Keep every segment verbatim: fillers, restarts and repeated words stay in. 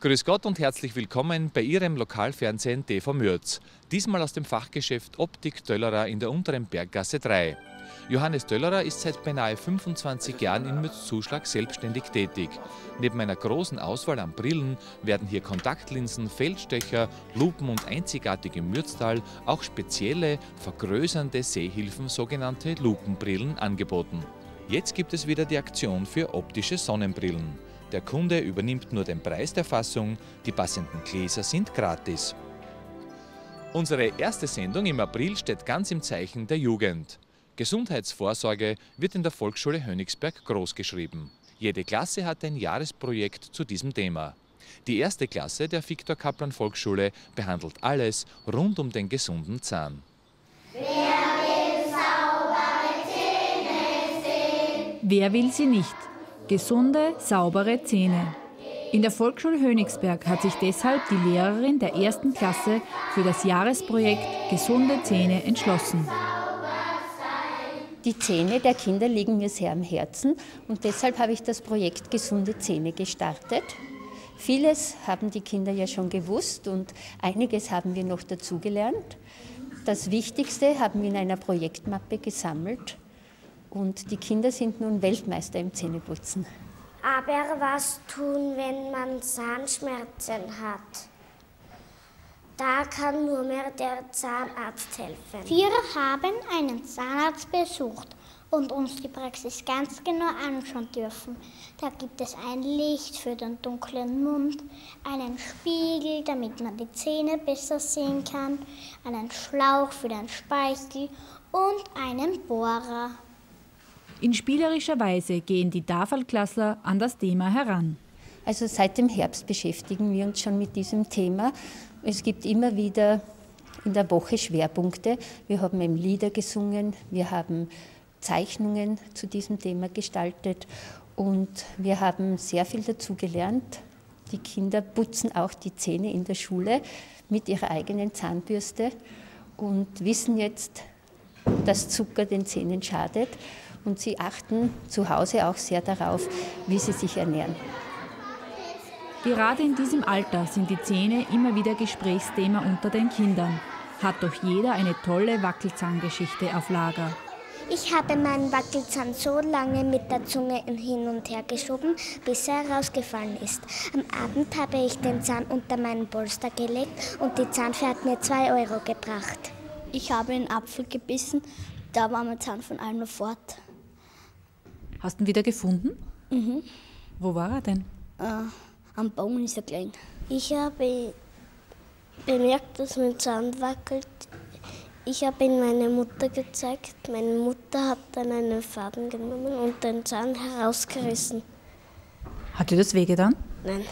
Grüß Gott und herzlich willkommen bei Ihrem Lokalfernsehen T V Mürz. Diesmal aus dem Fachgeschäft Optik Döllerer in der unteren Berggasse drei. Johannes Döllerer ist seit beinahe fünfundzwanzig Jahren in Mürz-Zuschlag selbstständig tätig. Neben einer großen Auswahl an Brillen werden hier Kontaktlinsen, Feldstecher, Lupen und einzigartig im Mürztal auch spezielle, vergrößernde Sehhilfen, sogenannte Lupenbrillen, angeboten. Jetzt gibt es wieder die Aktion für optische Sonnenbrillen. Der Kunde übernimmt nur den Preis der Fassung, die passenden Gläser sind gratis. Unsere erste Sendung im April steht ganz im Zeichen der Jugend. Gesundheitsvorsorge wird in der Volksschule Hönigsberg großgeschrieben. Jede Klasse hat ein Jahresprojekt zu diesem Thema. Die erste Klasse der Viktor Kaplan Volksschule behandelt alles rund um den gesunden Zahn. Wer will saubere Zähne sehen? Wer will sie nicht? Gesunde, saubere Zähne. In der Volksschule Hönigsberg hat sich deshalb die Lehrerin der ersten Klasse für das Jahresprojekt Gesunde Zähne entschlossen. Die Zähne der Kinder liegen mir sehr am Herzen und deshalb habe ich das Projekt Gesunde Zähne gestartet. Vieles haben die Kinder ja schon gewusst und einiges haben wir noch dazugelernt. Das Wichtigste haben wir in einer Projektmappe gesammelt und die Kinder sind nun Weltmeister im Zähneputzen. Aber was tun, wenn man Zahnschmerzen hat? Da kann nur mehr der Zahnarzt helfen. Wir haben einen Zahnarzt besucht und uns die Praxis ganz genau anschauen dürfen. Da gibt es ein Licht für den dunklen Mund, einen Spiegel, damit man die Zähne besser sehen kann, einen Schlauch für den Speichel und einen Bohrer. In spielerischer Weise gehen die Tafel-Klassler an das Thema heran. Also seit dem Herbst beschäftigen wir uns schon mit diesem Thema. Es gibt immer wieder in der Woche Schwerpunkte. Wir haben eben Lieder gesungen, wir haben Zeichnungen zu diesem Thema gestaltet und wir haben sehr viel dazu gelernt. Die Kinder putzen auch die Zähne in der Schule mit ihrer eigenen Zahnbürste und wissen jetzt, dass Zucker den Zähnen schadet. Und sie achten zu Hause auch sehr darauf, wie sie sich ernähren. Gerade in diesem Alter sind die Zähne immer wieder Gesprächsthema unter den Kindern. Hat doch jeder eine tolle Wackelzahngeschichte auf Lager. Ich habe meinen Wackelzahn so lange mit der Zunge hin und her geschoben, bis er rausgefallen ist. Am Abend habe ich den Zahn unter meinen Polster gelegt und die Zahnfee hat mir zwei Euro gebracht. Ich habe einen Apfel gebissen, da war mein Zahn von allem fort. Hast du ihn wieder gefunden? Mhm. Wo war er denn? Äh, am Baum ist er klein. Ich habe bemerkt, dass mein Zahn wackelt. Ich habe ihn meiner Mutter gezeigt. Meine Mutter hat dann einen Faden genommen und den Zahn herausgerissen. Hat dir das wehgetan? Nein.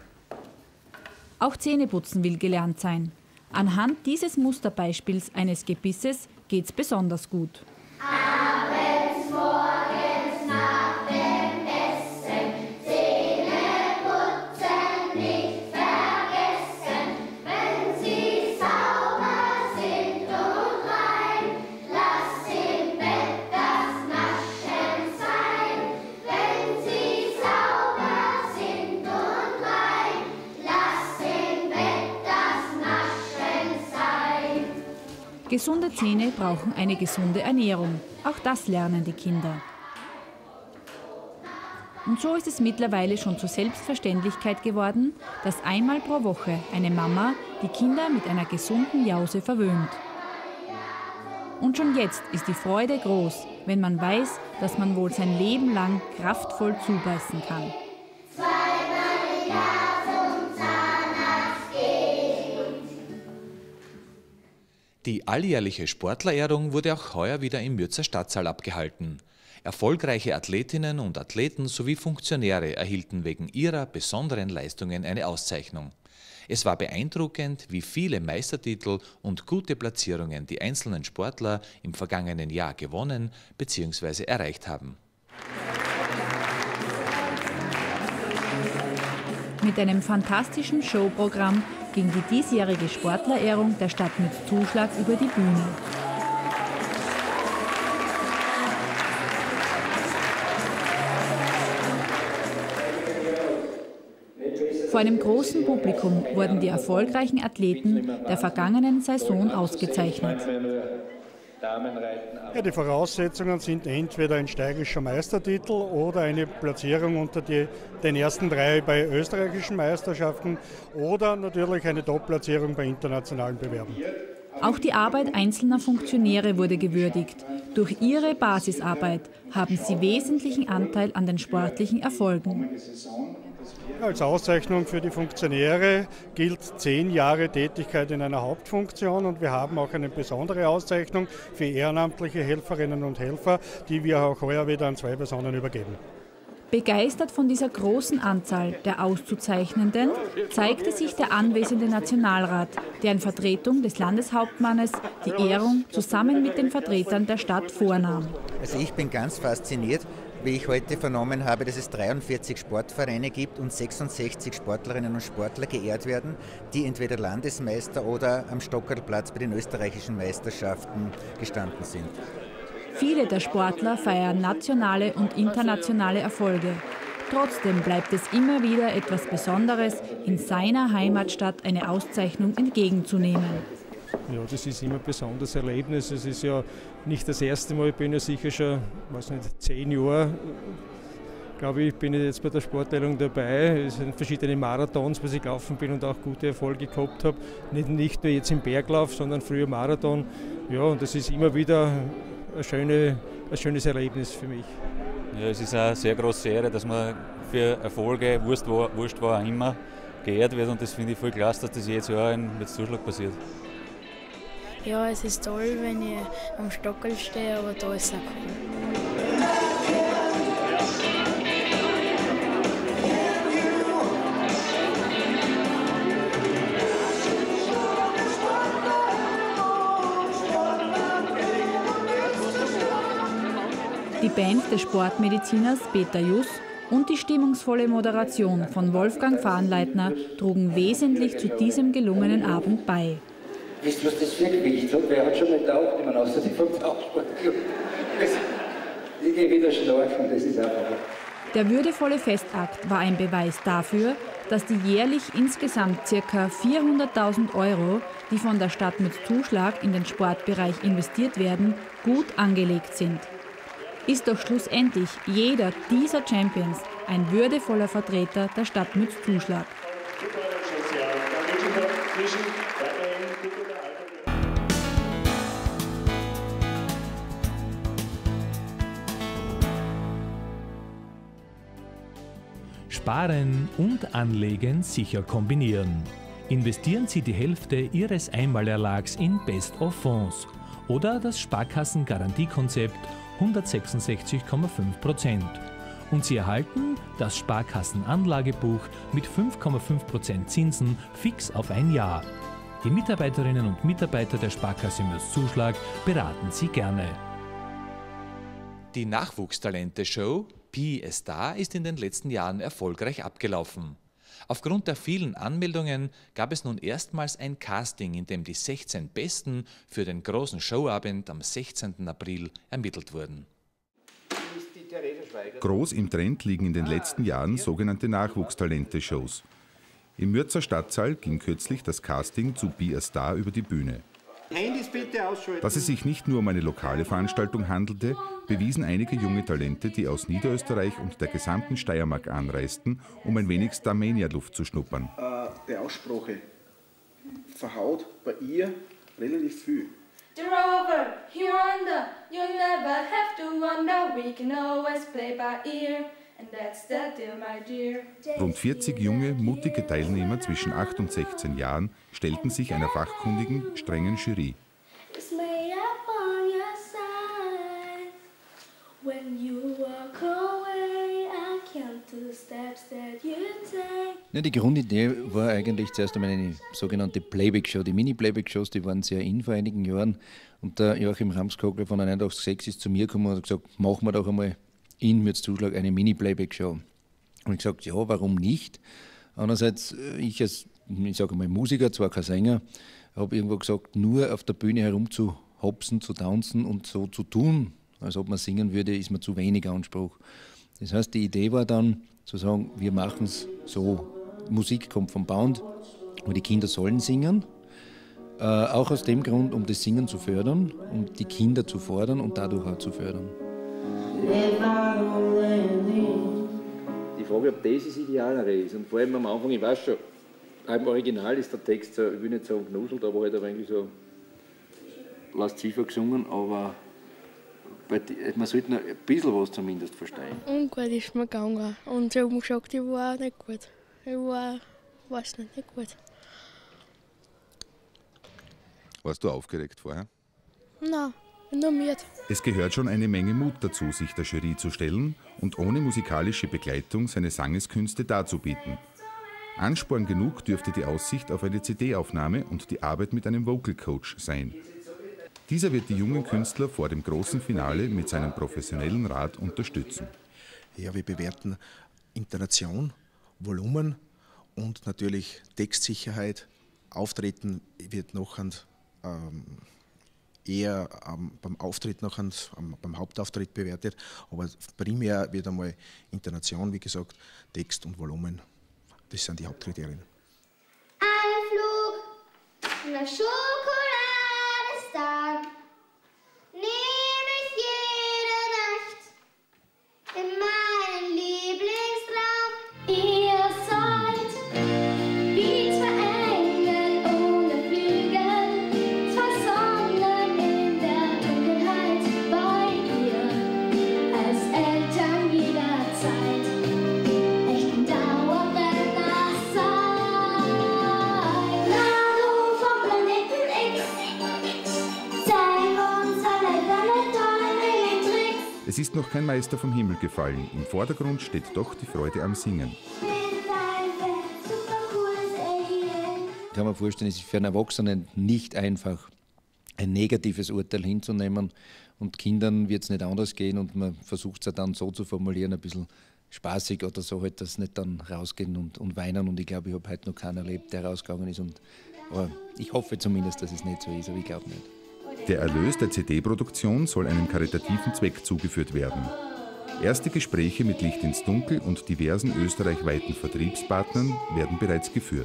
Auch Zähneputzen will gelernt sein. Anhand dieses Musterbeispiels eines Gebisses geht's besonders gut. Abends, morgens, nach dem Essen, Zähne putzen nicht vergessen. Wenn sie sauber sind und rein, lass im Bett das Naschen sein. Wenn sie sauber sind und rein, lass im Bett das Naschen sein. Gesunde Zähne brauchen eine gesunde Ernährung. Auch das lernen die Kinder. Und so ist es mittlerweile schon zur Selbstverständlichkeit geworden, dass einmal pro Woche eine Mama die Kinder mit einer gesunden Jause verwöhnt. Und schon jetzt ist die Freude groß, wenn man weiß, dass man wohl sein Leben lang kraftvoll zubeißen kann. Zweimal im Jahr zum Zahnarzt gehen. Die alljährliche Sportlerehrung wurde auch heuer wieder im Mürzer Stadtsaal abgehalten. Erfolgreiche Athletinnen und Athleten sowie Funktionäre erhielten wegen ihrer besonderen Leistungen eine Auszeichnung. Es war beeindruckend, wie viele Meistertitel und gute Platzierungen die einzelnen Sportler im vergangenen Jahr gewonnen bzw. erreicht haben. Mit einem fantastischen Showprogramm ging die diesjährige Sportlerehrung der Stadt Mürz-Zuschlag über die Bühne. Vor einem großen Publikum wurden die erfolgreichen Athleten der vergangenen Saison ausgezeichnet. Ja, die Voraussetzungen sind entweder ein steirischer Meistertitel oder eine Platzierung unter die, den ersten drei bei österreichischen Meisterschaften oder natürlich eine Top-Platzierung bei internationalen Bewerben. Auch die Arbeit einzelner Funktionäre wurde gewürdigt. Durch ihre Basisarbeit haben sie wesentlichen Anteil an den sportlichen Erfolgen. Als Auszeichnung für die Funktionäre gilt zehn Jahre Tätigkeit in einer Hauptfunktion und wir haben auch eine besondere Auszeichnung für ehrenamtliche Helferinnen und Helfer, die wir auch heuer wieder an zwei Personen übergeben. Begeistert von dieser großen Anzahl der Auszuzeichnenden zeigte sich der anwesende Nationalrat, der in Vertretung des Landeshauptmannes die Ehrung zusammen mit den Vertretern der Stadt vornahm. Also ich bin ganz fasziniert, wie ich heute vernommen habe, dass es dreiundvierzig Sportvereine gibt und sechsundsechzig Sportlerinnen und Sportler geehrt werden, die entweder Landesmeister oder am Stockerlplatz bei den österreichischen Meisterschaften gestanden sind. Viele der Sportler feiern nationale und internationale Erfolge. Trotzdem bleibt es immer wieder etwas Besonderes, in seiner Heimatstadt eine Auszeichnung entgegenzunehmen. Ja, das ist immer ein besonderes Erlebnis. Es ist ja nicht das erste Mal, ich bin ja sicher schon, weiß nicht, zehn Jahre, glaube ich, bin ich jetzt bei der Sportteilung dabei. Es sind verschiedene Marathons, was ich gelaufen bin und auch gute Erfolge gehabt habe. Nicht, nicht nur jetzt im Berglauf, sondern früher Marathon. Ja, und das ist immer wieder ein, schöne, ein schönes Erlebnis für mich. Ja, es ist eine sehr große Ehre, dass man für Erfolge, wurscht wo, wurscht wo auch immer, geehrt wird. Und das finde ich voll klasse, dass das jedes Jahr in Mürzzuschlag passiert. Ja, es ist toll, wenn ich am Stockerl stehe, aber da ist es auch cool. Die Band des Sportmediziners Peter Juss und die stimmungsvolle Moderation von Wolfgang Fahnleitner trugen wesentlich zu diesem gelungenen Abend bei. Wisst ihr, was das für ein Gewicht hat? Wer hat schon mal getaucht? Ich meine, außer die vom Tauchsportclub. Ich gehe wieder schlafen, das ist einfach. Der würdevolle Festakt war ein Beweis dafür, dass die jährlich insgesamt ca. vierhunderttausend Euro, die von der Stadt Mürzzuschlag in den Sportbereich investiert werden, gut angelegt sind. Ist doch schlussendlich jeder dieser Champions ein würdevoller Vertreter der Stadt Mürzzuschlag. Sparen und Anlegen sicher kombinieren. Investieren Sie die Hälfte Ihres Einmalerlags in Best-of-Fonds oder das Sparkassengarantiekonzept hundertsechsundsechzig Komma fünf Prozent. Und Sie erhalten das Sparkassenanlagebuch mit fünf Komma fünf Prozent Zinsen fix auf ein Jahr. Die Mitarbeiterinnen und Mitarbeiter der Sparkasse Mürzzuschlag beraten Sie gerne. Die Nachwuchstalente-Show Be a Star ist in den letzten Jahren erfolgreich abgelaufen. Aufgrund der vielen Anmeldungen gab es nun erstmals ein Casting, in dem die sechzehn Besten für den großen Showabend am sechzehnten April ermittelt wurden. Groß im Trend liegen in den letzten Jahren sogenannte Nachwuchstalente-Shows. Im Mürzer Stadtsaal ging kürzlich das Casting zu Be a Star über die Bühne. Dass es sich nicht nur um eine lokale Veranstaltung handelte, bewiesen einige junge Talente, die aus Niederösterreich und der gesamten Steiermark anreisten, um ein wenig Starmania-Luft zu schnuppern. Äh, die Aussprache verhaut bei ihr relativ viel. The rover, he wonder, you never have to wonder, we can always play by ear. Rund vierzig junge, mutige Teilnehmer zwischen acht und sechzehn Jahren stellten sich einer fachkundigen, strengen Jury. Ja, die Grundidee war eigentlich zuerst einmal eine sogenannte Playback-Show. Die Mini-Playback-Shows, die waren sehr in vor einigen Jahren. Und der Joachim Ramskogler von einundachtzig Komma sechs ist zu mir gekommen und hat gesagt, machen wir doch einmal in Mürzzuschlag eine Mini-Playback-Show. Und ich habe gesagt, ja, warum nicht? Andererseits, ich als, ich sage mal, Musiker, zwar kein Sänger, habe irgendwo gesagt, nur auf der Bühne herumzuhopsen, zu tanzen und so zu tun, als ob man singen würde, ist mir zu wenig Anspruch. Das heißt, die Idee war dann, zu sagen, wir machen es so. Musik kommt vom Band, und die Kinder sollen singen. Äh, auch aus dem Grund, um das Singen zu fördern, um die Kinder zu fordern und dadurch auch zu fördern. Die Frage, ob das das Idealere ist. Und vor allem am Anfang, ich weiß schon, im Original ist der Text so, ich will nicht sagen knuselt, aber halt eigentlich so lasziver gesungen, aber man sollte noch ein bisschen was zumindest verstehen. Ungut ist mir gegangen und sie haben gesagt, ich war nicht gut. Ich war, weiß nicht, nicht gut. Warst du aufgeregt vorher? Nein, nur müde. Es gehört schon eine Menge Mut dazu, sich der Jury zu stellen und ohne musikalische Begleitung seine Sangeskünste darzubieten. Ansporn genug dürfte die Aussicht auf eine C D-Aufnahme und die Arbeit mit einem Vocal Coach sein. Dieser wird die jungen Künstler vor dem großen Finale mit seinem professionellen Rat unterstützen. Ja, wir bewerten Intonation, Volumen und natürlich Textsicherheit. Auftreten wird noch ein, ähm, eher ähm, beim Auftritt noch ein, ähm, beim Hauptauftritt bewertet, aber primär wird einmal Intonation, wie gesagt, Text und Volumen. Das sind die Hauptkriterien. Ein Flug nach Schokoladestan nehme ich jede Nacht in meinen Lieblingstraum. Ihr seid wie zwei Engel ohne Flügel, zwei Sonnen in der Dunkelheit bei ihr, als Eltern jederzeit. Echten Dauerbrenner seid. Nahrung vom Planeten X, zeig uns alle deine tollen Tricks. Es ist noch kein Meister vom Himmel gefallen. Im Vordergrund steht doch die Freude am Singen. Ich kann mir vorstellen, es ist für einen Erwachsenen nicht einfach, ein negatives Urteil hinzunehmen. Und Kindern wird es nicht anders gehen und man versucht es ja dann so zu formulieren, ein bisschen spaßig oder so, halt, dass nicht dann rausgehen und, und weinen. Und ich glaube, ich habe heute noch keinen erlebt, der rausgegangen ist. Und, aber ich hoffe zumindest, dass es nicht so ist, aber ich glaube nicht. Der Erlös der C D-Produktion soll einem karitativen Zweck zugeführt werden. Erste Gespräche mit Licht ins Dunkel und diversen österreichweiten Vertriebspartnern werden bereits geführt.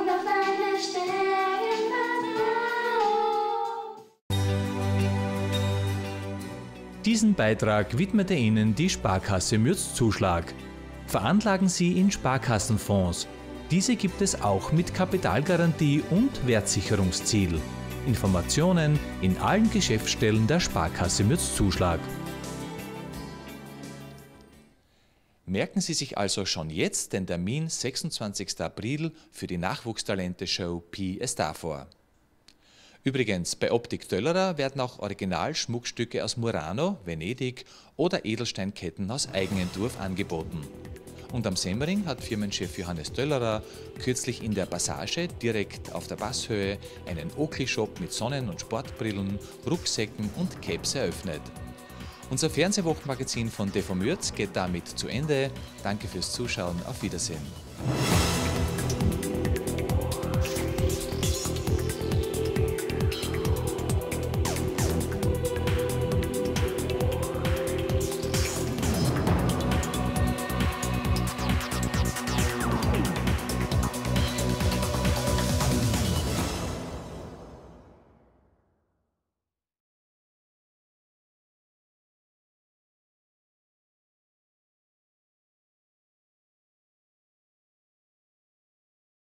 Diesen Beitrag widmete Ihnen die Sparkasse Mürz-Zuschlag. Veranlagen Sie in Sparkassenfonds. Diese gibt es auch mit Kapitalgarantie und Wertsicherungsziel. Informationen in allen Geschäftsstellen der Sparkasse Mürz-Zuschlag. Merken Sie sich also schon jetzt den Termin sechsundzwanzigsten April für die Nachwuchstalente-Show Pi es da vor. Übrigens, bei Optik Töllerer werden auch Original-Schmuckstücke aus Murano, Venedig oder Edelsteinketten aus Eigenentwurf angeboten. Und am Semmering hat Firmenchef Johannes Töllerer kürzlich in der Passage direkt auf der Passhöhe einen Oakley-Shop mit Sonnen- und Sportbrillen, Rucksäcken und Capes eröffnet. Unser Fernsehwochenmagazin von T V Mürz geht damit zu Ende. Danke fürs Zuschauen, auf Wiedersehen.